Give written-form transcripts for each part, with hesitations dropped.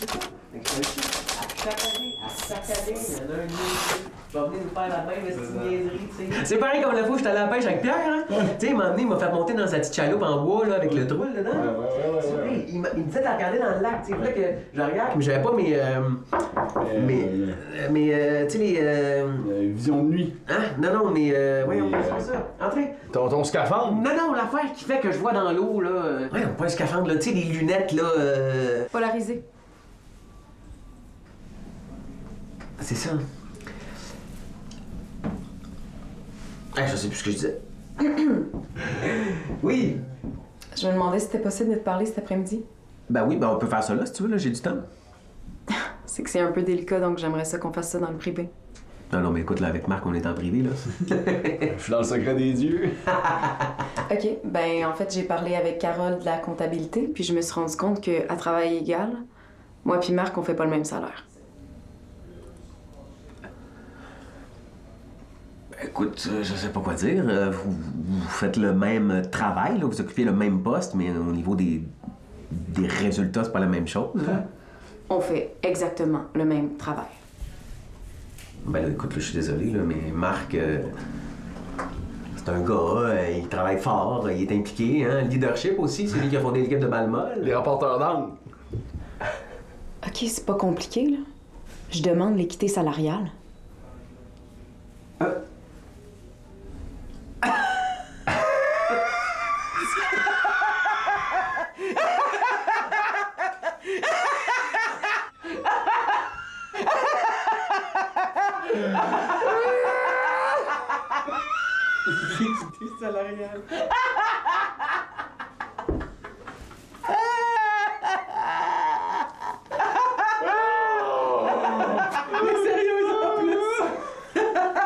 c'est ça. À chaque année, il y en a un nouveau. Tu vas venir nous faire la même petite niaiserie, tu sais. C'est pareil comme la fois où j'étais allé à la pêche avec Pierre, hein. Tu sais, il m'a amené, il m'a fait monter dans sa petite chaloupe en bois, là, avec le trou dedans. Ouais. Il me disait de regarder dans le lac, tu sais. Il voulait que je regarde, mais j'avais pas tu sais, les. Vision de nuit. Hein? Non, mais. Voyons, c'est ça. Entrez. Ton scaphandre? Non, l'affaire qui fait que je vois dans l'eau, là. Ouais, pas un scaphandre, là. Tu sais, les lunettes, là. Polarisé. C'est ça. Je sais plus ce que je disais. Oui. Je me demandais si c'était possible de te parler cet après-midi. Ben oui, on peut faire ça là, si tu veux, là, j'ai du temps. C'est que c'est un peu délicat, donc j'aimerais ça qu'on fasse ça dans le privé. Non, mais écoute, là, avec Marc, on est en privé, là. Je suis dans le secret des dieux. OK, ben en fait, j'ai parlé avec Carole de la comptabilité, puis je me suis rendu compte qu'à travail égal, moi puis Marc, on fait pas le même salaire. Écoute, je sais pas quoi dire. Vous faites le même travail, là, vous occupez le même poste, mais au niveau des résultats, c'est pas la même chose. Hein? On fait exactement le même travail. Ben là, écoute, là, je suis désolé, là, mais Marc, c'est un gars, il travaille fort, il est impliqué, hein. Le leadership aussi, c'est lui qui a fondé l'équipe de balle molle. Les rapporteurs d'angle. OK, c'est pas compliqué, là. Je demande l'équité salariale. L'équité salariale. Mais sérieux, en plus!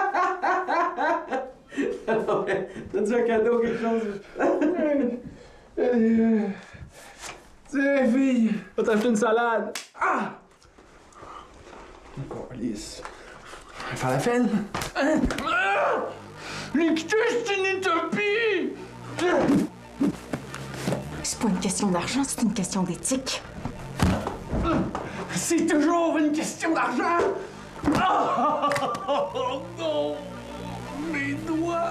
Non, mais t'as-tu un cadeau ou quelque chose? Tiens, fille, va t'acheter une salade. Ah! Encore lisse. Faire la fête? L'équité, c'est une utopie! C'est pas une question d'argent, c'est une question d'éthique. C'est toujours une question d'argent! Oh non! Mes doigts!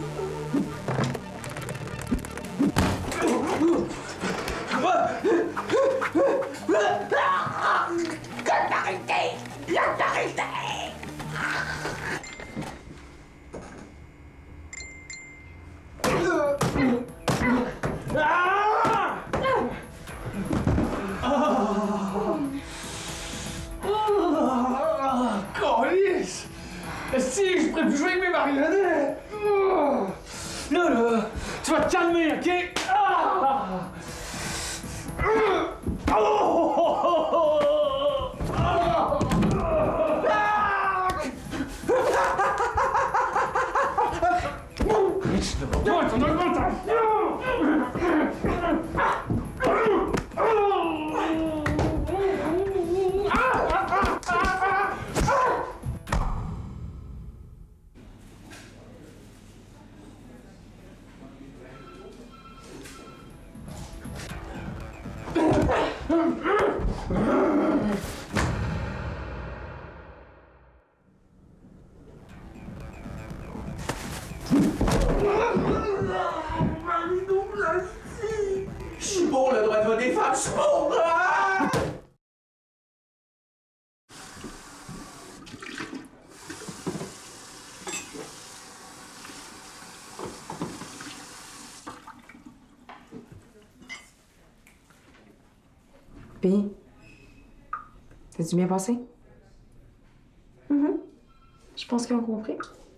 Calice! Si, je pourrais plus jouer avec mes marionnettes! Là, tu vas te calmer, OK? Ton augmentation! Je suis pour le droit de vote des femmes, je suis pour! Ah! Puis, t'as-tu bien passé? Je pense qu'ils ont compris.